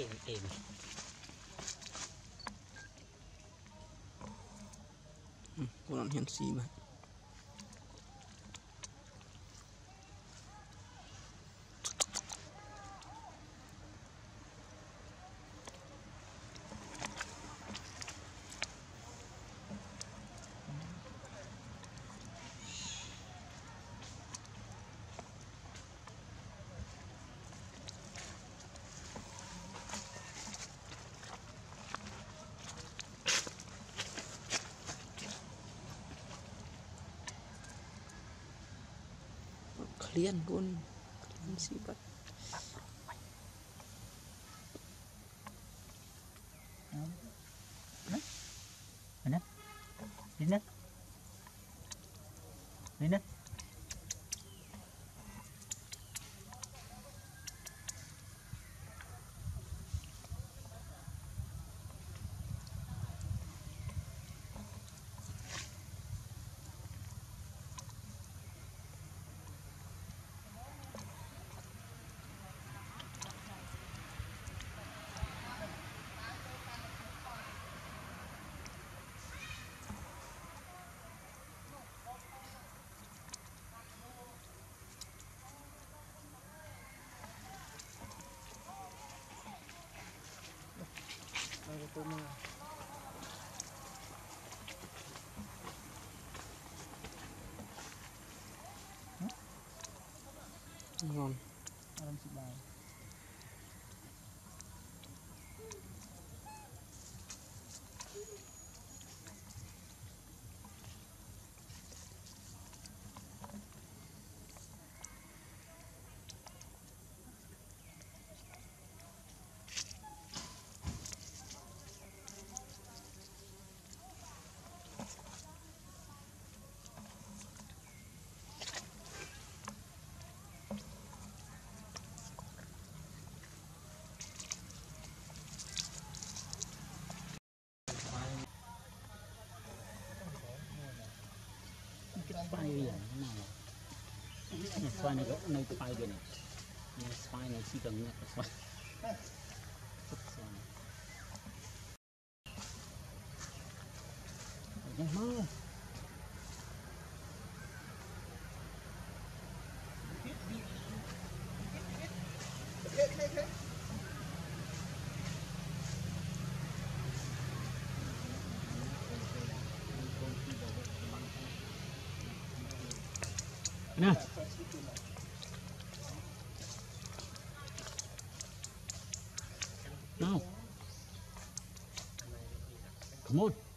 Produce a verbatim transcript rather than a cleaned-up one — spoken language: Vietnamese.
êm êm còn hiện xì mà kalian pun kalian sifat mana ini ini ngon Alam si Bay. Spy vậy nào spy này có nơi spy vậy này spy này chỉ cần nhặt spy nhanh mau nè nào come on